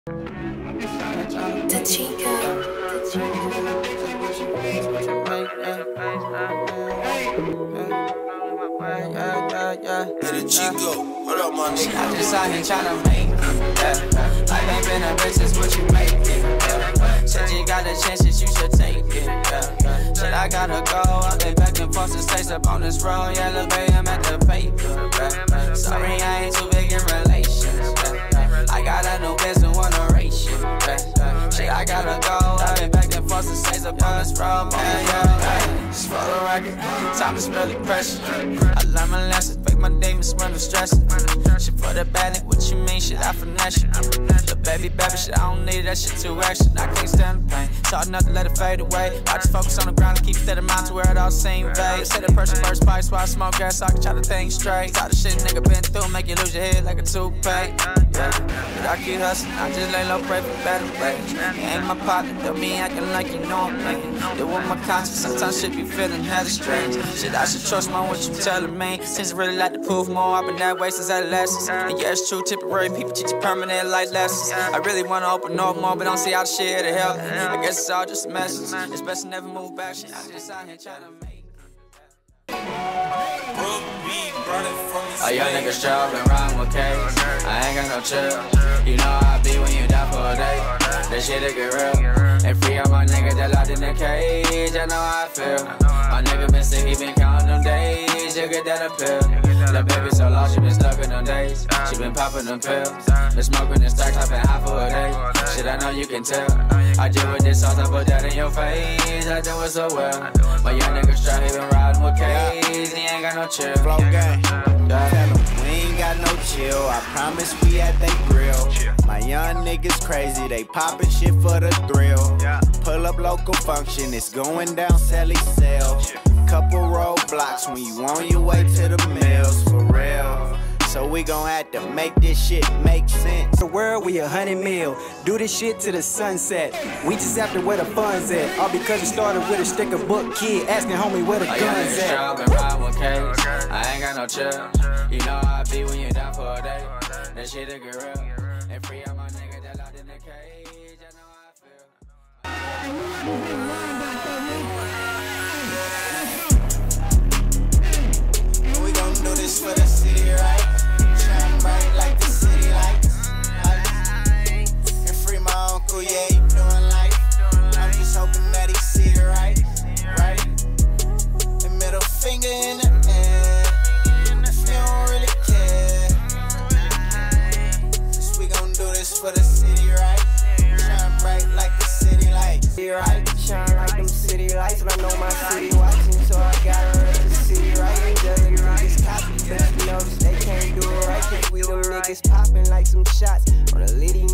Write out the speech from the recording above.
The Chico. Hey, the Chico, what up, my nigga? I just out here tryna make it, Life ain't been a bitch, it's what you make it, Said you got the chances, you should take it, Shit, I gotta go, I've been back and forth since stays up on this road, yeah, look, baby, I'm at the paper, Sorry, I ain't too big in relations, I got a new bitch and want to race you, Shit, I gotta go, I've been back and forth since stays up on this road, Just for the record, time is really precious. I learned my lessons, fake my demons when I'm stressing. Shit for the bad, what you mean? Shit, I finesse you. The baby, shit, I don't need that shit too action. I can't stand the pain, it's hard enough to let it fade away. I just focus on the ground and keep steady mind to where it all seems vague. Say the person first spice while I smoke gas, so I can try to think straight. All the shit nigga been through, make you lose your head like a toupee. Yeah, but I keep hustling, I just lay low, pray for better ways. You ain't my partner, don't be acting like you know me. Deal with my conscience, sometimes shit be feeling hella strange. Shit, I should trust my what you telling me. Since I really like to prove more, I've been that way since adolescence. And yeah, it's true, temporary people teach you permanent life lessons. I really wanna open up more, but don't see how the shit to help. I guess it's all just a message. It's best to never move back. Shit, I just out here trying to make. A young nigga struggling, riding with K's. I ain't got no chill. You know how I be when you die for a day. That shit it get real. And free all my niggas that locked in the cage. I know how I feel. My nigga been sick, he been counting them days. You get that appeal. The baby so long, she been stuck in them days. She been popping them pills. Been smoking and stacks, I've been high for a day. Shit, I know you can tell. I just with this sauce, I put that in your face. I do it so well. My young nigga straight, he been riding with K's. He ain't got no chill. Flow gang. Tell them we ain't got no chill. I promise we at they grill. My young niggas crazy, they poppin' shit for the thrill. Pull up local function, it's going down, Sally sell. Couple roadblocks when you on your way to the mills, for real. So we gon' have to make this shit make sense. The world, we 100 mil. Do this shit to the sunset. We just after where the fun's at. All because it started with a sticker book kid asking homie where the guns at. I've been riding with K's. I ain't got no chill. You know how I be when you down for a day. That shit it get real. And free all my niggas that locked in the cage. I know how I feel. We gon' do this for the city, right? Shine bright like the city lights. And free my uncle, yeah, he doing life. I'm just hoping that he see it right. And middle finger in the air. If you don't really care. Just we gon' do this for the city, right? Shine bright like the city lights. Right, shine like them city lights. But I know my city watching, so I gotta rep the city right. Niggas copy, but you know they can't do it right. Cause we them niggas popping like some shots on a litty